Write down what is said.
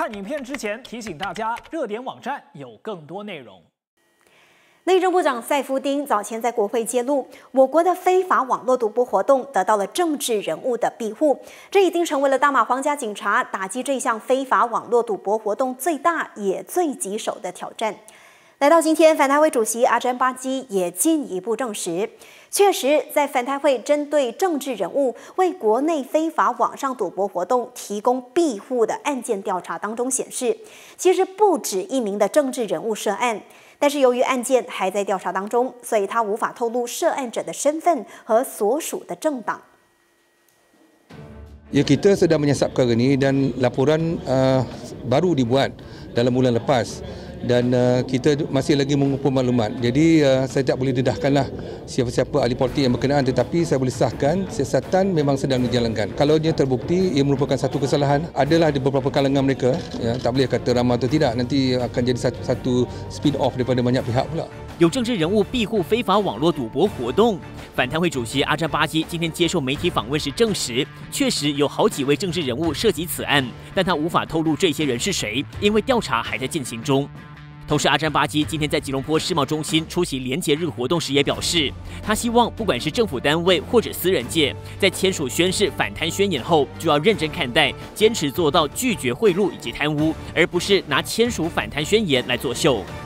看影片之前提醒大家，热点网站有更多内容。 内政部长赛夫丁早前在国会揭露，我国的非法网络赌博活动得到了政治人物的庇护，这已经成为了大马皇家警察打击这项非法网络赌博活动最大也最棘手的挑战。来到今天，反台会主席阿詹巴基也进一步证实，确实在反台会针对政治人物为国内非法网上赌博活动提供庇护的案件调查当中显示，其实不止一名的政治人物涉案。但是由于案件还在调查当中，所以他无法透露涉案者的身份和所属的政党。 Ya, kita sedang menyiasat perkara ini dan laporan baru dibuat dalam bulan lepas dan kita masih lagi mengumpul maklumat. Jadi saya tak boleh dedahkanlah siapa-siapa ahli politik yang berkenaan, tetapi saya boleh sahkan siasatan memang sedang dijalankan. Kalau dia terbukti ia merupakan satu kesalahan, adalah di beberapa kalangan mereka, ya, tak boleh kata ramai atau tidak, nanti akan jadi satu spin off daripada banyak pihak pula. 有政治人物庇护非法网络赌博活动，反贪会主席阿詹巴基今天接受媒体访问时证实，确实有好几位政治人物涉及此案，但他无法透露这些人是谁，因为调查还在进行中。同时，阿詹巴基今天在吉隆坡世贸中心出席联结日活动时也表示，他希望不管是政府单位或者私人界，在签署宣誓反贪宣言后，就要认真看待，坚持做到拒绝贿赂以及贪污，而不是拿签署反贪宣言来作秀。